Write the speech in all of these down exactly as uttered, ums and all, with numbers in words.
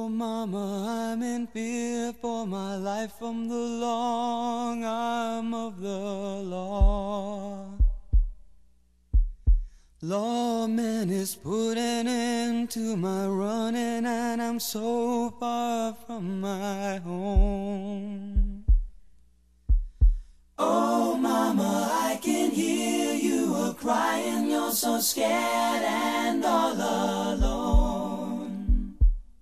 Oh, mama, I'm in fear for my life from the long arm of the law. Lawman is putting an end to my running, and I'm so far from my home. Oh, mama, I can hear you a-crying. You're so scared and all alone.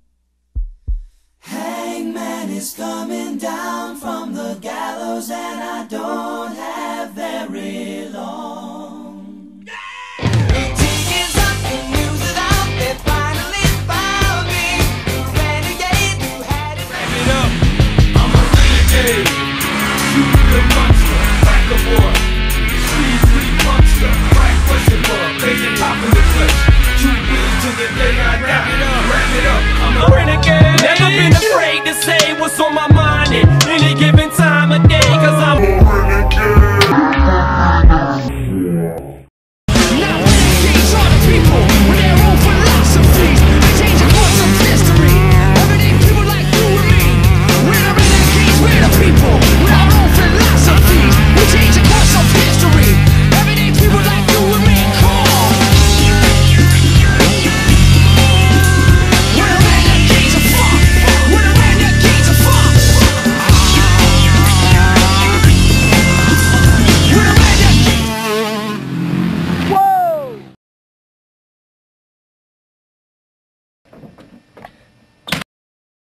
Hangman is coming down from the gallows, and I don't have very long. Never been afraid to say what's on my